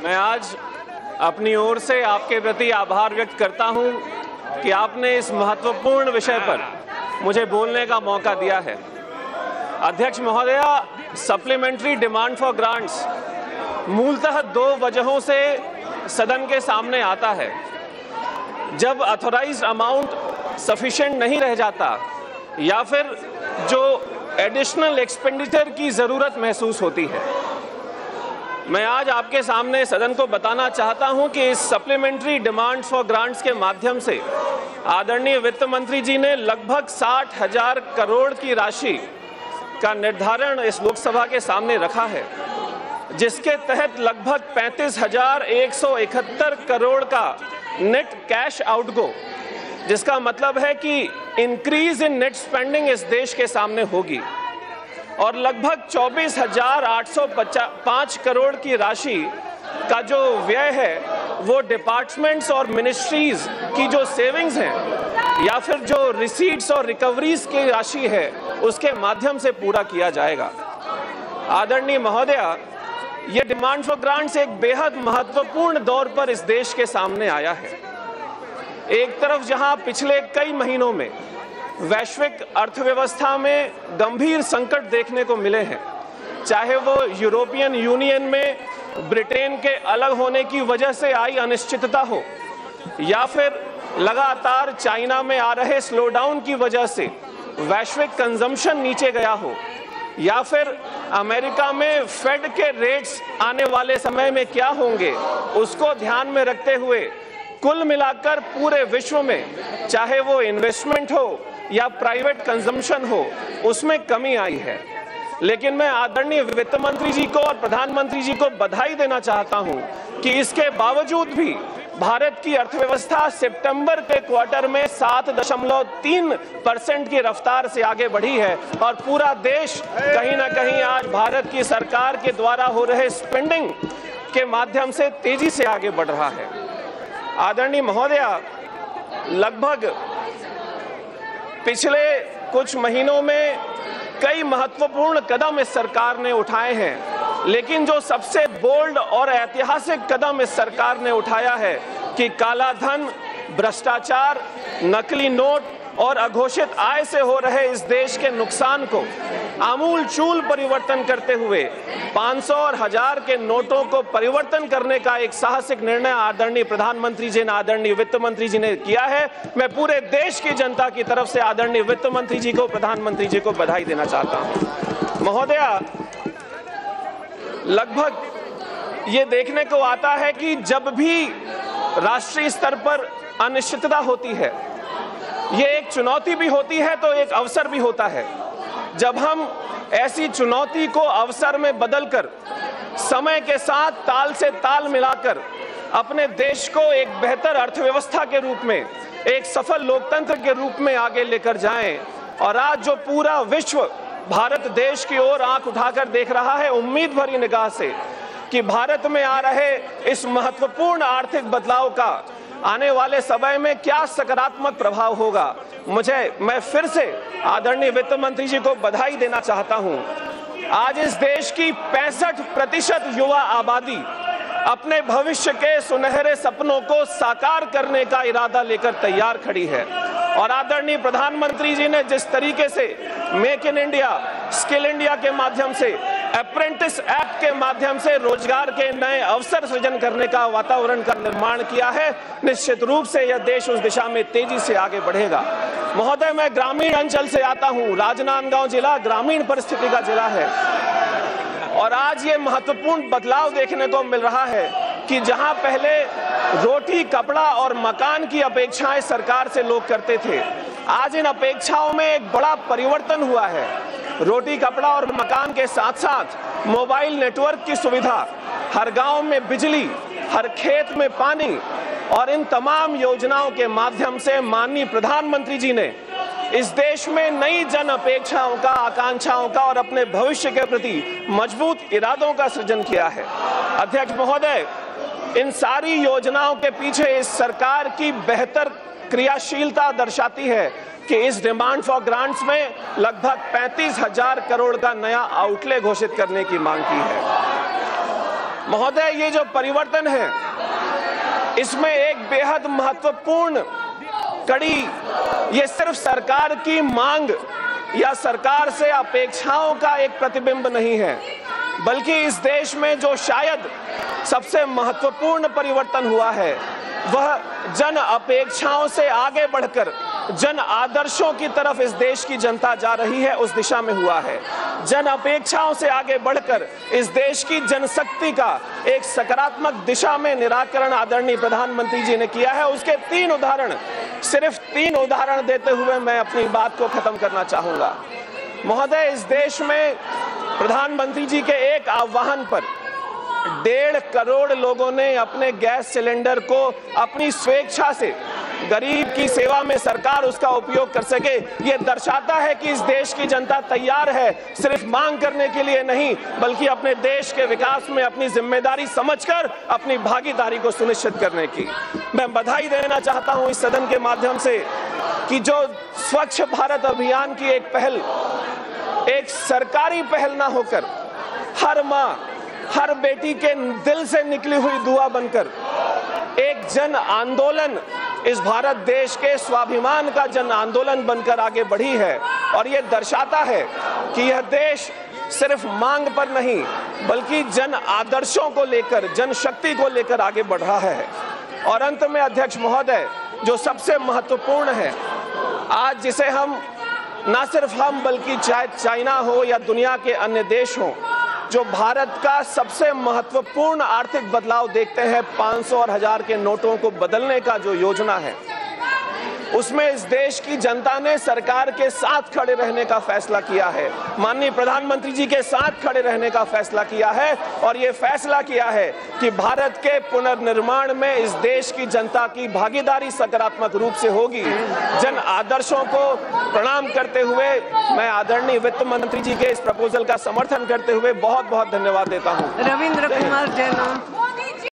मैं आज अपनी ओर से आपके प्रति आभार व्यक्त करता हूं कि आपने इस महत्वपूर्ण विषय पर मुझे बोलने का मौका दिया है। अध्यक्ष महोदया, सप्लीमेंट्री डिमांड फॉर ग्रांट्स मूलतः दो वजहों से सदन के सामने आता है। जब ऑथोराइज्ड अमाउंट सफिशिएंट नहीं रह जाता या फिर जो एडिशनल एक्सपेंडिचर की ज़रूरत महसूस होती है। मैं आज आपके सामने सदन को बताना चाहता हूं कि इस सप्लीमेंट्री डिमांड फॉर ग्रांट्स के माध्यम से आदरणीय वित्त मंत्री जी ने लगभग 60,000 करोड़ की राशि का निर्धारण इस लोकसभा के सामने रखा है, जिसके तहत लगभग 35,171 करोड़ का नेट कैश आउटगो, जिसका मतलब है कि इंक्रीज इन नेट स्पेंडिंग इस देश के सामने होगी और लगभग 24,805 करोड़ की राशि का जो व्यय है वो डिपार्टमेंट्स और मिनिस्ट्रीज की जो सेविंग्स हैं या फिर जो रिसीट्स और रिकवरीज की राशि है उसके माध्यम से पूरा किया जाएगा। आदरणीय महोदया, ये डिमांड फॉर ग्रांट्स एक बेहद महत्वपूर्ण दौर पर इस देश के सामने आया है। एक तरफ जहां पिछले कई महीनों में वैश्विक अर्थव्यवस्था में गंभीर संकट देखने को मिले हैं, चाहे वो यूरोपियन यूनियन में ब्रिटेन के अलग होने की वजह से आई अनिश्चितता हो या फिर लगातार चाइना में आ रहे स्लोडाउन की वजह से वैश्विक कंजम्पशन नीचे गया हो या फिर अमेरिका में फेड के रेट्स आने वाले समय में क्या होंगे उसको ध्यान में रखते हुए कुल मिलाकर पूरे विश्व में चाहे वो इन्वेस्टमेंट हो या प्राइवेट कंजम्पशन हो उसमें कमी आई है। लेकिन मैं आदरणीय वित्त मंत्री जी को और प्रधानमंत्री जी को बधाई देना चाहता हूं कि इसके बावजूद भी भारत की अर्थव्यवस्था सितंबर के क्वार्टर में 7.3% की रफ्तार से आगे बढ़ी है और पूरा देश कहीं ना कहीं आज भारत की सरकार के द्वारा हो रहे स्पेंडिंग के माध्यम से तेजी से आगे बढ़ रहा है। आदरणीय महोदया, लगभग पिछले कुछ महीनों में कई महत्वपूर्ण कदम इस सरकार ने उठाए हैं, लेकिन जो सबसे बोल्ड और ऐतिहासिक कदम इस सरकार ने उठाया है कि काला धन, भ्रष्टाचार, नकली नोट और अघोषित आय से हो रहे इस देश के नुकसान को आमूलचूल परिवर्तन करते हुए 500 और 1000 के नोटों को परिवर्तन करने का एक साहसिक निर्णय आदरणीय प्रधानमंत्री जी ने, आदरणीय वित्त मंत्री जी ने किया है। मैं पूरे देश की जनता की तरफ से आदरणीय वित्त मंत्री जी को, प्रधानमंत्री जी को बधाई देना चाहता हूं। महोदया, लगभग ये देखने को आता है कि जब भी राष्ट्रीय स्तर पर अनिश्चितता होती है, ये एक चुनौती भी होती है तो एक अवसर भी होता है। जब हम ऐसी चुनौती को अवसर में बदलकर समय के साथ ताल से ताल मिलाकर अपने देश को एक बेहतर अर्थव्यवस्था के रूप में, एक सफल लोकतंत्र के रूप में आगे लेकर जाएं और आज जो पूरा विश्व भारत देश की ओर आंख उठाकर देख रहा है उम्मीद भरी निगाह से कि भारत में आ रहे इस महत्वपूर्ण आर्थिक बदलाव का आने वाले समय में क्या सकारात्मक प्रभाव होगा, मैं फिर से आदरणीय वित्त मंत्री जी को बधाई देना चाहता हूं। आज इस देश की 65% युवा आबादी अपने भविष्य के सुनहरे सपनों को साकार करने का इरादा लेकर तैयार खड़ी है और आदरणीय प्रधानमंत्री जी ने जिस तरीके से make in India, skill India के माध्यम से, अप्रेंटिस एक्ट के माध्यम से रोजगार के नए अवसर सृजन करने का वातावरण का निर्माण किया है, निश्चित रूप से यह देश उस दिशा में तेजी से आगे बढ़ेगा। महोदय, मैं ग्रामीण अंचल से आता हूं। राजनांदगांव जिला ग्रामीण परिस्थिति का जिला है और आज ये महत्वपूर्ण बदलाव देखने को मिल रहा है कि जहां पहले रोटी, कपड़ा और मकान की अपेक्षाएं सरकार से लोग करते थे, आज इन अपेक्षाओं में एक बड़ा परिवर्तन हुआ है। रोटी, कपड़ा और मकान के साथ साथ मोबाइल नेटवर्क की सुविधा, हर गांव में बिजली, हर खेत में पानी और इन तमाम योजनाओं के माध्यम से माननीय प्रधानमंत्री जी ने इस देश में नई जन अपेक्षाओं का, आकांक्षाओं का और अपने भविष्य के प्रति मजबूत इरादों का सृजन किया है। अध्यक्ष महोदय, इन सारी योजनाओं के पीछे इस सरकार की बेहतर क्रियाशीलता दर्शाती है कि इस डिमांड फॉर ग्रांट्स में लगभग 35,000 करोड़ का नया आउटले घोषित करने की मांग की है। महोदय, ये जो परिवर्तन है इसमें एक बेहद महत्वपूर्ण कड़ी ये सिर्फ सरकार की मांग या सरकार से अपेक्षाओं का एक प्रतिबिंब नहीं है, बल्कि इस देश में जो शायद सबसे महत्वपूर्ण परिवर्तन हुआ है वह जन अपेक्षाओं से आगे बढ़कर जन आदर्शों की तरफ इस देश की जनता जा रही है, उस दिशा में हुआ है। जन अपेक्षाओं से आगे बढ़कर इस देश की जनशक्ति का एक सकारात्मक दिशा में निराकरण आदरणीय प्रधानमंत्री जी ने किया है। उसके सिर्फ तीन उदाहरण देते हुए मैं अपनी बात को खत्म करना चाहूंगा। महोदय, इस देश में प्रधानमंत्री जी के एक आह्वान पर 1.5 करोड़ लोगों ने अपने गैस सिलेंडर को अपनी स्वेच्छा से गरीब की सेवा में सरकार उसका उपयोग कर सके। ये दर्शाता है कि इस देश की जनता तैयार है सिर्फ मांग करने के लिए नहीं, बल्कि अपने देश के विकास में अपनी जिम्मेदारी समझकर अपनी भागीदारी को सुनिश्चित करने की। मैं बधाई देना चाहता हूं इस सदन के माध्यम से कि जो स्वच्छ भारत अभियान की एक पहल एक सरकारी पहल ना होकर हर माँ हर बेटी के दिल से निकली हुई दुआ बनकर एक जन आंदोलन इस भारत देश के स्वाभिमान का जन आंदोलन बनकर आगे बढ़ी है। और ये दर्शाता है कि यह देश सिर्फ मांग पर नहीं बल्कि जन आदर्शों को लेकर जनशक्ति को लेकर आगे बढ़ रहा है। और अंत में अध्यक्ष महोदय, जो सबसे महत्वपूर्ण है आज, जिसे हम ना सिर्फ हम बल्कि चाहे चाइना हो या दुनिया के अन्य देश हों, जो भारत का सबसे महत्वपूर्ण आर्थिक बदलाव देखते हैं 500 और 1000 के नोटों को बदलने का जो योजना है, उसमें इस देश की जनता ने सरकार के साथ खड़े रहने का फैसला किया है, माननीय प्रधानमंत्री जी के साथ खड़े रहने का फैसला किया है। और ये फैसला किया है कि भारत के पुनर्निर्माण में इस देश की जनता की भागीदारी सकारात्मक रूप से होगी। जन आदर्शों को प्रणाम करते हुए मैं आदरणीय वित्त मंत्री जी के इस प्रपोजल का समर्थन करते हुए बहुत बहुत धन्यवाद देता हूँ। रविंद्र कुमार जैन।